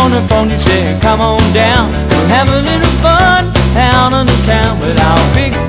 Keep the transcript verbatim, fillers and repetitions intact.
on the phone, he said, come on down, we'll have a little fun down in the town with our big